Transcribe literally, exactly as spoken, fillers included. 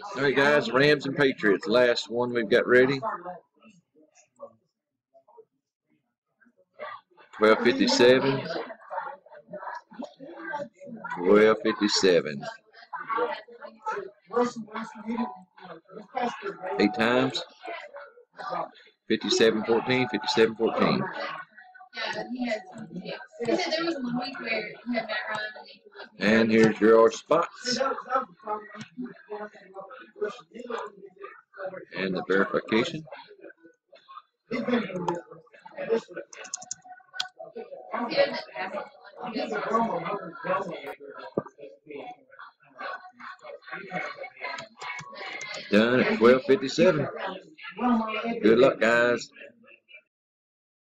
All right, guys, Rams and Patriots. Last one we've got ready. twelve fifty-seven. twelve fifty-seven. Eight times. fifty-seven fourteen, fifty-seven fourteen. And here's your spots. And the verification. Done at twelve fifty-seven. Good luck, guys.